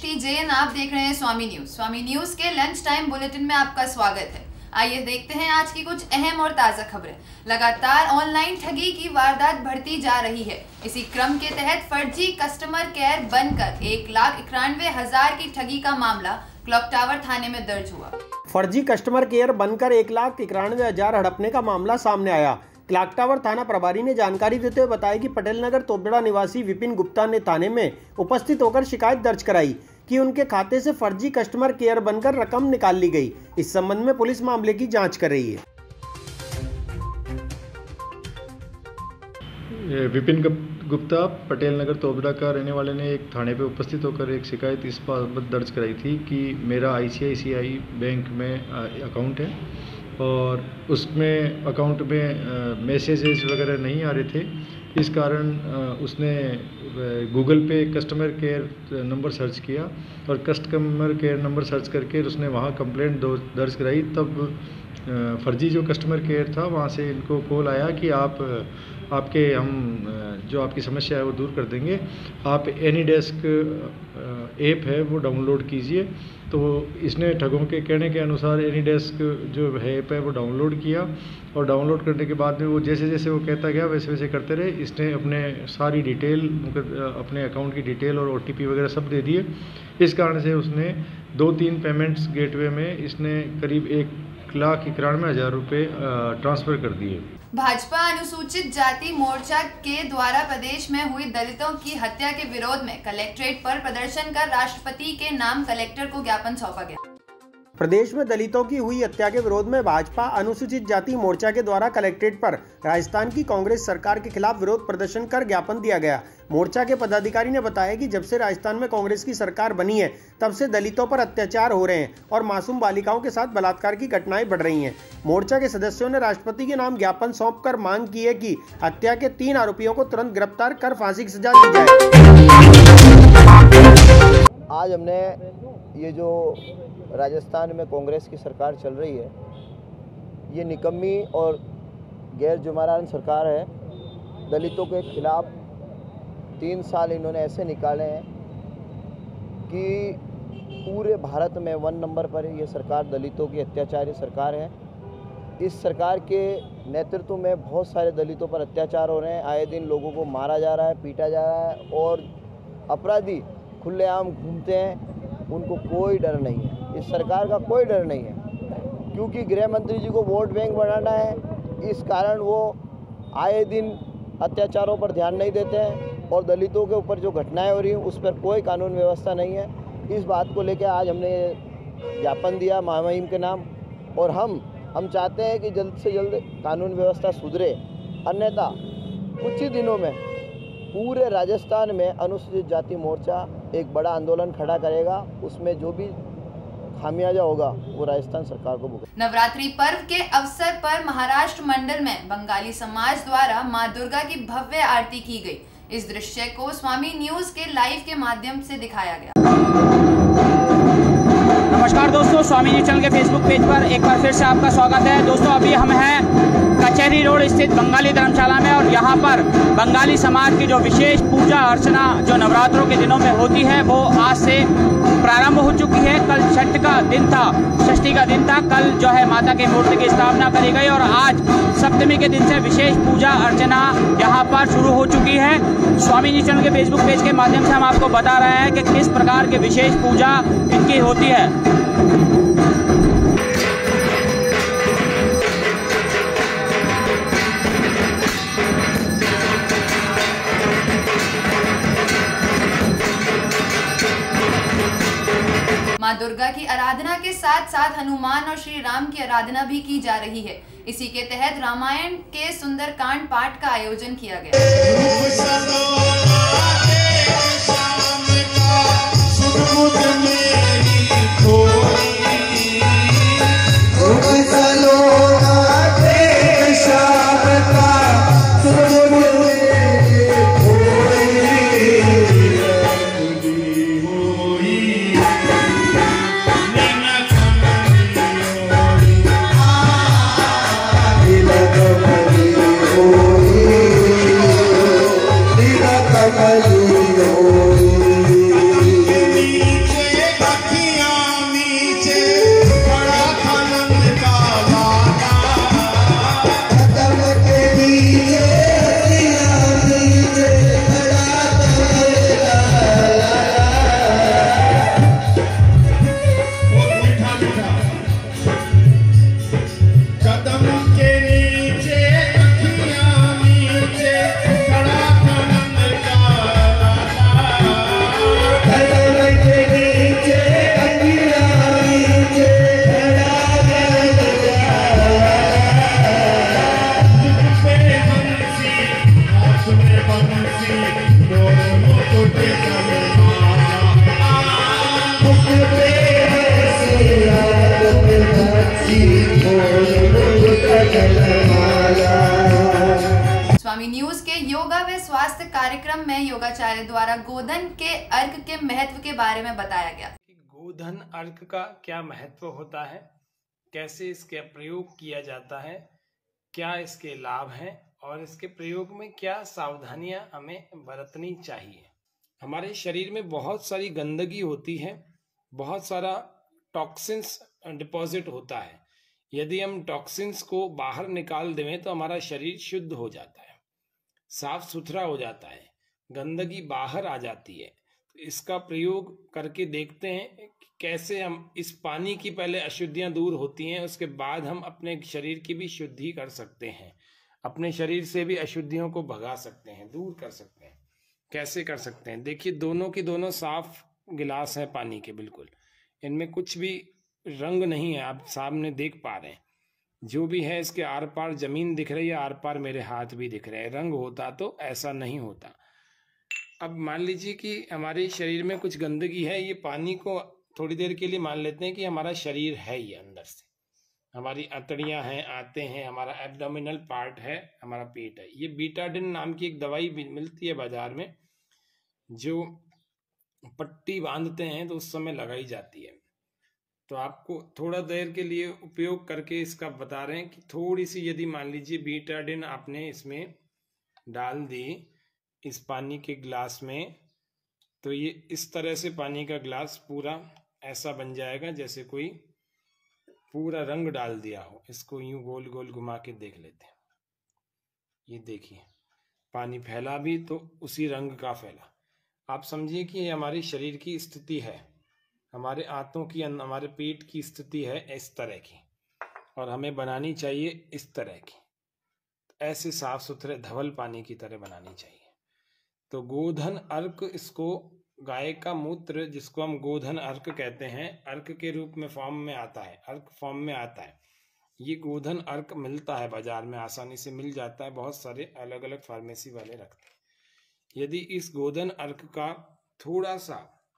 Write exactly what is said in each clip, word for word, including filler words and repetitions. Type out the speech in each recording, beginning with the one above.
T Jain, आप देख रहे हैं स्वामी न्यूज। स्वामी न्यूज के लंच टाइम बुलेटिन में आपका स्वागत है। आइए देखते हैं आज की कुछ अहम और ताजा खबरें। लगातार ऑनलाइन ठगी की वारदात बढ़ती जा रही है। इसी क्रम के तहत फर्जी कस्टमर केयर बनकर एक लाख इक्यानवे हजार की ठगी का मामला क्लॉक टावर थाने में दर्ज हुआ। फर्जी कस्टमर केयर बनकर एक लाख इक्यानवे हजार हड़पने का मामला सामने आया। क्लॉक टावर थाना प्रभारी ने जानकारी देते हुए बताया कि पटेल नगर तोपड़ा निवासी विपिन गुप्ता ने थाने में उपस्थित होकर शिकायत दर्ज कराई कि उनके खाते से फर्जी कस्टमर केयर बनकर रकम निकाल ली गई। इस संबंध में पुलिस मामले की जांच कर रही है। विपिन गुप्ता पटेल नगर तोबड़ा का रहने वाले ने एक थाने पे उपस्थित होकर एक शिकायत इस बाबत दर्ज कराई थी कि मेरा आई सी आई सी आई बैंक में अकाउंट है और उसमें अकाउंट में मैसेजेस वगैरह नहीं आ रहे थे। इस कारण उसने गूगल पे कस्टमर केयर नंबर सर्च किया और कस्टमर केयर नंबर सर्च करके उसने वहाँ कंप्लेंट दर्ज कराई। तब फर्जी जो कस्टमर केयर था वहाँ से इनको कॉल आया कि आप आपके हम जो आपकी समस्या है वो दूर कर देंगे, आप एनी डेस्क ऐप है वो डाउनलोड कीजिए। तो इसने ठगों के कहने के अनुसार एनी डेस्क जो है ऐप है वो डाउनलोड किया और डाउनलोड करने के बाद में वो जैसे जैसे वो कहता गया वैसे वैसे करते रहे। इसने अपने सारी डिटेल, अपने अकाउंट की डिटेल और ओ टी पी वगैरह सब दे दिए। इस कारण से उसने दो तीन पेमेंट्स गेटवे में इसने करीब एक लाख इक्यानवे हज़ार रुपये ट्रांसफ़र कर दिए। भाजपा अनुसूचित जाति मोर्चा के द्वारा प्रदेश में हुई दलितों की हत्या के विरोध में कलेक्ट्रेट पर प्रदर्शन कर राष्ट्रपति के नाम कलेक्टर को ज्ञापन सौंपा गया। प्रदेश में दलितों की हुई हत्या के विरोध में भाजपा अनुसूचित जाति मोर्चा के द्वारा कलेक्ट्रेट पर राजस्थान की कांग्रेस सरकार के खिलाफ विरोध प्रदर्शन कर ज्ञापन दिया गया। मोर्चा के पदाधिकारी ने बताया कि जब से राजस्थान में कांग्रेस की सरकार बनी है तब से दलितों पर अत्याचार हो रहे हैं और मासूम बालिकाओं के साथ बलात्कार की घटनाएं बढ़ रही हैं। मोर्चा के सदस्यों ने राष्ट्रपति के नाम ज्ञापन सौंप कर मांग की है कि हत्या के तीन आरोपियों को तुरंत गिरफ्तार कर फांसी की सजा दी जाए। आज हमने ये जो राजस्थान में कांग्रेस की सरकार चल रही है, ये निकम्मी और गैर जुर्माना सरकार है। दलितों के खिलाफ तीन साल इन्होंने ऐसे निकाले हैं कि पूरे भारत में वन नंबर पर ये सरकार दलितों की अत्याचारी सरकार है। इस सरकार के नेतृत्व में बहुत सारे दलितों पर अत्याचार हो रहे हैं। आए दिन लोगों को मारा जा रहा है, पीटा जा रहा है और अपराधी खुलेआम घूमते हैं, उनको कोई डर नहीं है। इस सरकार का कोई डर नहीं है क्योंकि गृह मंत्री जी को वोट बैंक बनाना है। इस कारण वो आए दिन अत्याचारों पर ध्यान नहीं देते हैं और दलितों के ऊपर जो घटनाएं हो रही हैं उस पर कोई कानून व्यवस्था नहीं है। इस बात को लेकर आज हमने ज्ञापन दिया महामहिम के नाम और हम हम चाहते हैं कि जल्द से जल्द कानून व्यवस्था सुधरे, अन्यथा कुछ ही दिनों में पूरे राजस्थान में अनुसूचित जाति मोर्चा एक बड़ा आंदोलन खड़ा करेगा। उसमें जो भी खामियाजा होगा वो राजस्थान सरकार को भुगतना। नवरात्रि पर्व के अवसर पर महाराष्ट्र मंडल में बंगाली समाज द्वारा मां दुर्गा की भव्य आरती की गई। इस दृश्य को स्वामी न्यूज के लाइव के माध्यम से दिखाया गया। नमस्कार दोस्तों, स्वामी न्यूज चैनल के फेसबुक पेज पर एक बार फिर से आपका स्वागत है। दोस्तों अभी हम हैं कचहरी रोड स्थित बंगाली धर्मशाला में और यहाँ पर बंगाली समाज की जो विशेष पूजा अर्चना जो नवरात्रों के दिनों में होती है वो आज से प्रारंभ हो चुकी है। कल छठ का दिन था, षष्ठी का दिन था। कल जो है माता की मूर्ति की स्थापना करी गई और आज सप्तमी के दिन से विशेष पूजा अर्चना यहाँ पर शुरू हो चुकी है। स्वामी न्यूज चैनल के फेसबुक पेज के माध्यम से हम आपको बता रहे हैं कि किस प्रकार की विशेष पूजा इनकी होती है। मां दुर्गा की आराधना के साथ साथ हनुमान और श्री राम की आराधना भी की जा रही है। इसी के तहत रामायण के सुंदरकांड पाठ का आयोजन किया गया। Hallelujah. स्वामी न्यूज के योगा व स्वास्थ्य कार्यक्रम में योगाचार्य द्वारा गोधन के अर्घ के महत्व के बारे में बताया गया। गोधन अर्घ का क्या महत्व होता है, कैसे इसका प्रयोग किया जाता है, क्या इसके लाभ हैं और इसके प्रयोग में क्या सावधानियां हमें बरतनी चाहिए। हमारे शरीर में बहुत सारी गंदगी होती है, बहुत सारा टॉक्सिन्स डिपॉजिट होता है। यदि हम टॉक्सिन्स को बाहर निकाल दें तो हमारा शरीर शुद्ध हो जाता है, साफ सुथरा हो जाता है, गंदगी बाहर आ जाती है। तो इसका प्रयोग करके देखते हैं कि कैसे हम इस पानी की पहले अशुद्धियां दूर होती हैं, उसके बाद हम अपने शरीर की भी शुद्धि कर सकते हैं, अपने शरीर से भी अशुद्धियों को भगा सकते हैं, दूर कर सकते हैं। कैसे कर सकते हैं, देखिए दोनों की दोनों साफ गिलास है पानी के, बिल्कुल इनमें कुछ भी रंग नहीं है, आप सामने देख पा रहे हैं। जो भी है इसके आर पार जमीन दिख रही है, आर पार मेरे हाथ भी दिख रहे हैं। रंग होता तो ऐसा नहीं होता। अब मान लीजिए कि हमारे शरीर में कुछ गंदगी है, ये पानी को थोड़ी देर के लिए मान लेते हैं कि हमारा शरीर है, ये अंदर से हमारी अतड़ियां हैं, आते हैं, हमारा एब्डोमिनल पार्ट है, हमारा पेट है। ये बीटाडिन नाम की एक दवाई भी मिलती है बाजार में, जो पट्टी बांधते हैं तो उस समय लगाई जाती है। तो आपको थोड़ा देर के लिए उपयोग करके इसका बता रहे हैं कि थोड़ी सी यदि मान लीजिए बीटाडिन आपने इसमें डाल दी इस पानी के ग्लास में, तो ये इस तरह से पानी का ग्लास पूरा ऐसा बन जाएगा जैसे कोई पूरा रंग डाल दिया हो। इसको यूं गोल गोल घुमा के देख लेते हैं। ये देखिए पानी फैला भी तो उसी रंग का फैला। आप समझिए कि ये हमारे शरीर की स्थिति है, हमारे आंतों की, हमारे पेट की स्थिति है इस तरह की, और हमें बनानी चाहिए इस तरह की, ऐसे साफ सुथरे धवल पानी की तरह बनानी चाहिए। तो गोधन अर्क, इसको गाय का मूत्र जिसको हम गोधन अर्क कहते हैं, अर्क के रूप में फॉर्म में आता है, अर्क फॉर्म में आता है। ये गोधन अर्क मिलता है बाजार में, आसानी से मिल जाता है, बहुत सारे अलग अलग फार्मेसी वाले रखते हैं। यदि इस गोधन अर्क का थोड़ा सा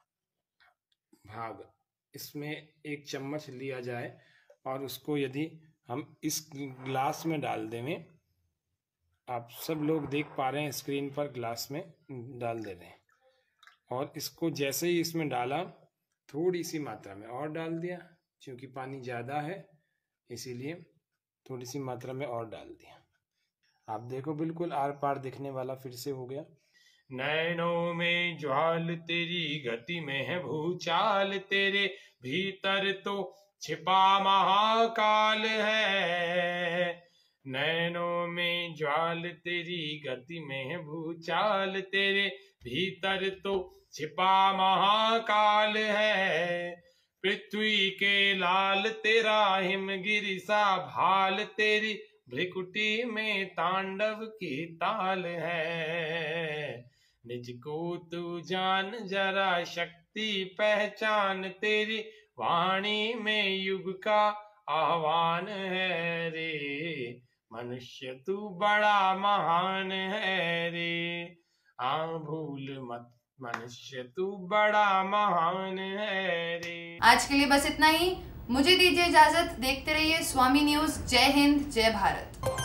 भाग इसमें एक चम्मच लिया जाए और उसको यदि हम इस ग्लास में डाल दें, आप सब लोग देख पा रहे हैं स्क्रीन पर, ग्लास में डाल दे रहे हैं, और इसको जैसे ही इसमें डाला थोड़ी सी मात्रा में और डाल दिया, क्योंकि पानी ज़्यादा है इसीलिए थोड़ी सी मात्रा में और डाल दिया। आप देखो बिल्कुल आर पार दिखने वाला फिर से हो गया। नैनों में ज्वाल तेरी, गति में है भूचाल तेरे, भीतर तो छिपा महाकाल है। नैनों में ज्वाल तेरी, गति में है भूचाल तेरे, भीतर तो छिपा महाकाल है। पृथ्वी के लाल तेरा, हिमगिरि सा भाल तेरी, भ्रिकुटी में तांडव की ताल है। निज को तू जान जरा, शक्ति पहचान तेरी, वाणी में युग का आह्वान है रे। मनुष्य तू बड़ा महान है रे, आ भूल मत मनुष्य तू बड़ा महान है रे। आज के लिए बस इतना ही, मुझे दीजिए इजाजत। देखते रहिए स्वामी न्यूज। जय हिंद, जय भारत।